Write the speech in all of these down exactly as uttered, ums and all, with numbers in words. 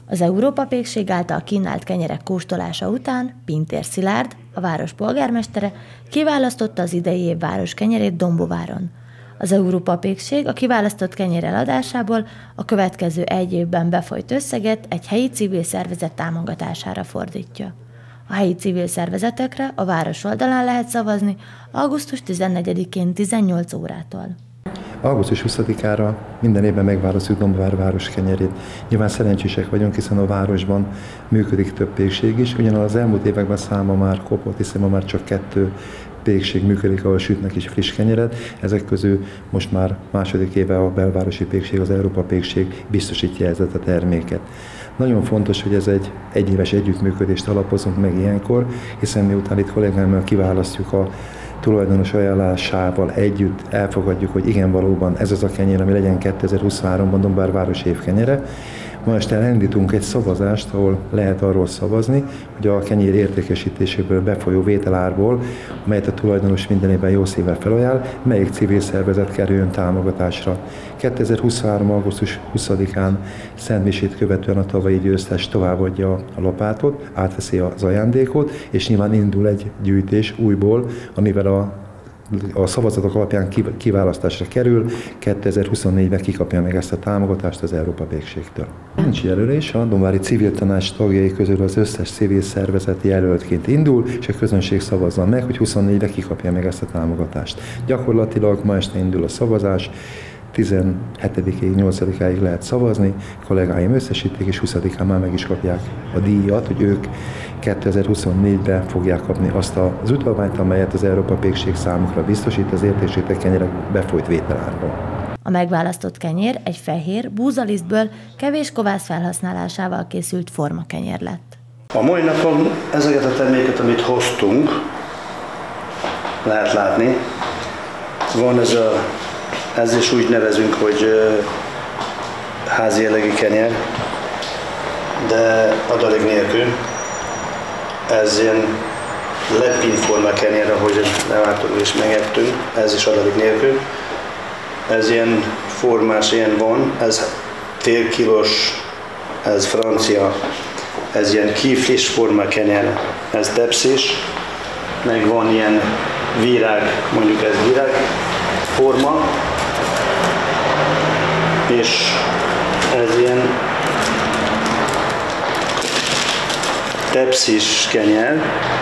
Az Európa Pékség által kínált kenyerek kóstolása után Pintér Szilárd, a város polgármestere kiválasztotta az idei év város kenyerét Dombováron. Az Európa Pékség a kiválasztott kenyer eladásából a következő egy évben befolyt összeget egy helyi civil szervezet támogatására fordítja. A helyi civil szervezetekre a város oldalán lehet szavazni augusztus tizennegyedikén tizennyolc órától. augusztus huszadikára minden évben megválasztjuk Dombovár város kenyerét. Nyilván szerencsések vagyunk, hiszen a városban működik több pékség is, ugyanaz az elmúlt években száma már kopott, hiszen ma már csak kettő pékség működik, ahol sütnek is friss kenyeret. Ezek közül most már második éve a belvárosi pékség, az Európa Pékség biztosítja ezt a terméket. Nagyon fontos, hogy ez egy egyéves együttműködést alapozunk meg ilyenkor, hiszen miután itt kollégámmal kiválasztjuk a tulajdonos ajánlásával együtt elfogadjuk, hogy igen, valóban ez az a kenyér, ami legyen kétezer-huszonháromban Dombovár város évkenyere. Ma este elindítunk egy szavazást, ahol lehet arról szavazni, hogy a kenyér értékesítéséből befolyó vételárból, amelyet a tulajdonos minden évben jó szívvel felajánl, melyik civil szervezet kerüljön támogatásra. kétezer-huszonhárom. augusztus huszadikán Szentmisét követően a tavalyi győztes továbbadja a lopátot, átveszi az ajándékot, és nyilván indul egy gyűjtés újból, amivel a a szavazatok alapján kiválasztásra kerül, kétezer-huszonnégyben kikapja meg ezt a támogatást az Európa Pékségtől. Nincs jelölés, a Dombovári Civil Tanács tagjai közül az összes civil szervezet jelöltként indul, és a közönség szavazza meg, hogy huszonnégyben kikapja meg ezt a támogatást. Gyakorlatilag ma este indul a szavazás, tizenhetedikéig, nyolcadikáig lehet szavazni, kollégáim összesítik, és huszadikán már meg is kapják a díjat, hogy ők kétezer-huszonnégyben fogják kapni azt az utalványt, amelyet az Európa Pékség számukra biztosít az értékesített kenyerek befolyt vételárban. A megválasztott kenyér egy fehér, búzalisztből kevés kovász felhasználásával készült formakenyér lett. A mai napon ezeket a terméket, amit hoztunk, lehet látni. Van ez a Ez is úgy nevezünk, hogy házi jellegű kenyer, de adalék nélkül. Ez ilyen lepinforma kenyer, ahogy leváltunk és megettünk, ez is adalék nélkül. Ez ilyen formás, ilyen van, ez fél kilós, ez francia, ez ilyen kiflis forma kenyer, ez tepszis, meg van ilyen virág, mondjuk ez virág forma, és ez ilyen tepszis kenyer,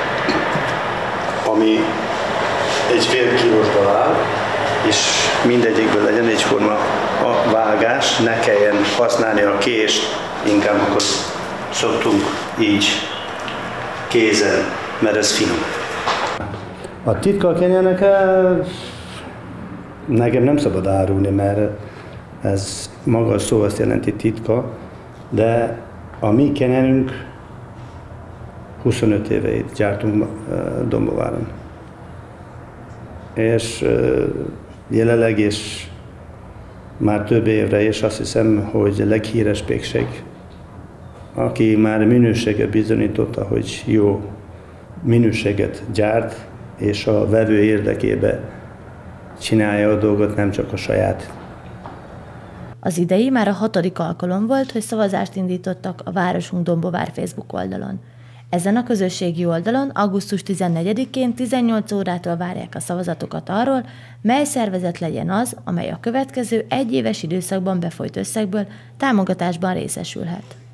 ami egy fél kilósból áll, és mindegyikből legyen egyforma a vágás, ne kelljen használni a kést, inkább akkor szoktunk így kézen, mert ez finom. A titka a kenyernek nekem nem szabad árulni, mert ez maga a szó azt jelenti titka, de a mi kenyerünk huszonöt éve itt gyártunk Dombováron. És jelenleg is már több évre, és azt hiszem, hogy a leghíres pékség, aki már minőséget bizonyította, hogy jó minőséget gyárt, és a vevő érdekében csinálja a dolgot, nem csak a saját. Az idei már a hatodik alkalom volt, hogy szavazást indítottak a Városunk Dombovár Facebook oldalon. Ezen a közösségi oldalon augusztus tizennegyedikén tizennyolc órától várják a szavazatokat arról, mely szervezet legyen az, amely a következő egyéves időszakban befolyt összegből támogatásban részesülhet.